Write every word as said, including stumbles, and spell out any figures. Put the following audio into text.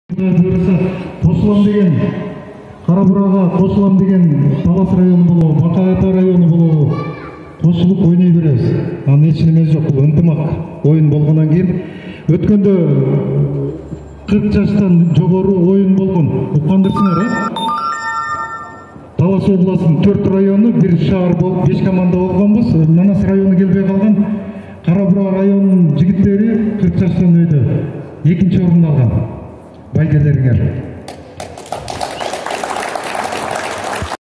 Бұйырса қосылам деген, Қарабұраға қосылам деген Талас районы болу, Мақайата районы болу, қосылып ойнай береміз. Ан ешінеміз жоқ, бұл ынтымақ ойын болғаннан кейін. Өткенде қырық жастан жоғары ойын болған. Ұққандырсыңар, Талас обласының төрт районы, бір шағыр болып, беш команда болғанбыз. Манас районы келбей қалған. Қарабұра районының жігіттері қырық жастан өйді. Екінші орын алған. Байгерлеріңер.